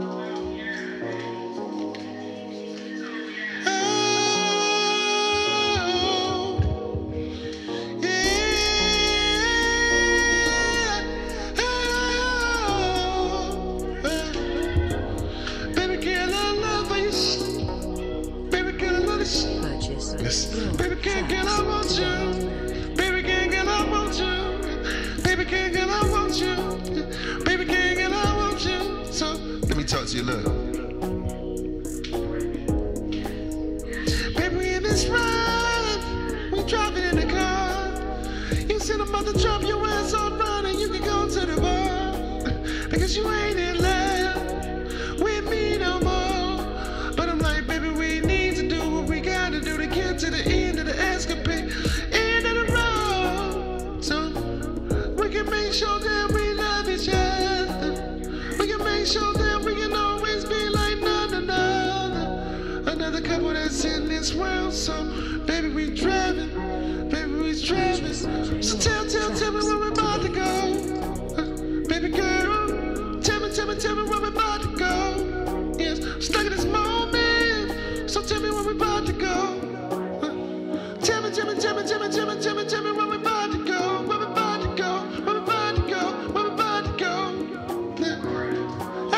Baby, can't get I want you. Baby, can't get I want you. Baby, can't get I want you. Baby, can't get I want you. So let me talk to you, look. Baby, we in this ride, we driving in the car. You see the mother drop your ass on run and you can go to the bar because you ain't in love with me no more. But I'm like, baby, we need to do what we gotta do to get to the end of the escapade, end of the road, so we can make sure that we love each other. We can make sure that we can always be like none another couple that's in this world. So baby, we driving, baby, we driving. So tell me where we're about to go, baby girl. Tell me where we're about to go. Yes, stuck in this moment. So tell me where we're about to go. Tell me where we're about to go. Where we're about to go. Where we're about to go. Where we're about to go. Oh,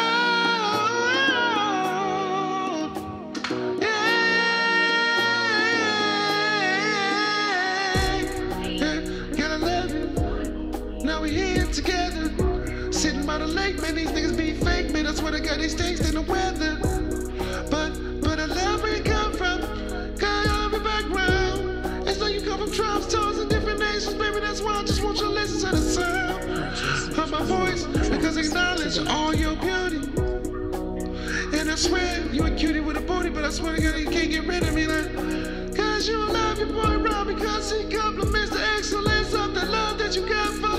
yeah. Gotta love you. Now we here together, sitting by the lake. Man, these niggas be fake. Man, that's where they got these things in the weather. But I love where you come from. Got all of your background. It's like you come from tribes, tongues, and different nations, baby. That's why I just want you to listen to the sound of my voice, because I acknowledge all your beauty. And I swear you a cutie with a booty, but I swear to God you can't get rid of me, like, cause you love your boy Rob, because he compliments the excellence of the love that you got for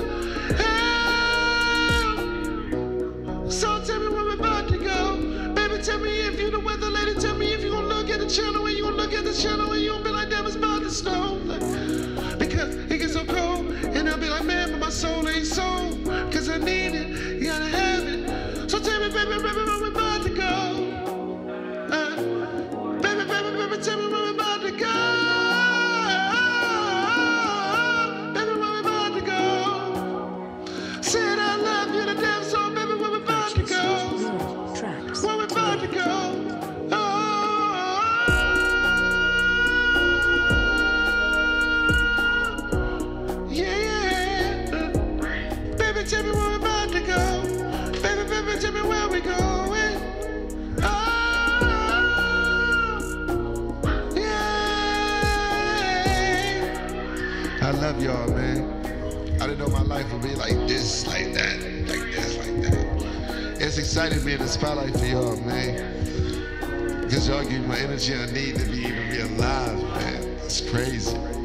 him. So tell me where we're about to go. Baby, tell me if you the weather lady. Tell me if you gonna look at the channel, and you gonna look at the channel, and you gonna be like, damn, it's about to snow, like, because it gets so cold. And I'll be like, man, but my soul ain't sold, cause I need it, you gotta have it. So tell me, baby, where we're about to go. Baby, tell me where we're about to go. Baby, where we're about to go. Said I love you to death, so baby, where we're about to go. Where we're about to go. Tell me where we're about to go. Baby, tell me where we're going. Oh, yeah. I love y'all, man. I didn't know my life would be like this, like that, like this, like that. It's exciting being in the spotlight for y'all, man. Because y'all give me my energy I need to even be alive, man. It's crazy.